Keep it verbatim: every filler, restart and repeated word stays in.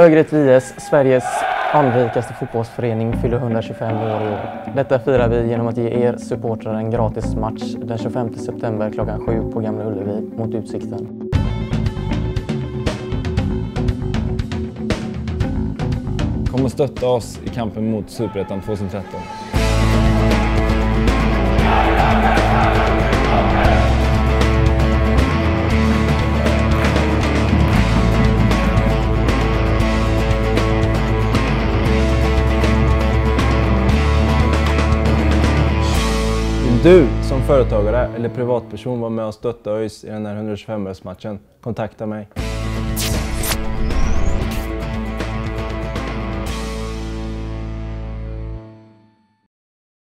Örgryte I S, Sveriges anrikaste fotbollsförening, fyller hundratjugofem år i år. Detta firar vi genom att ge er supportrar en gratis match den tjugofemte september klockan sju på Gamla Ullevi mot Utsikten. Kom och stötta oss i kampen mot Superettan tjugohundratretton. Vill du som företagare eller privatperson vara med och stötta ÖIS i den här hundratjugofem-årsmatchen? Kontakta mig.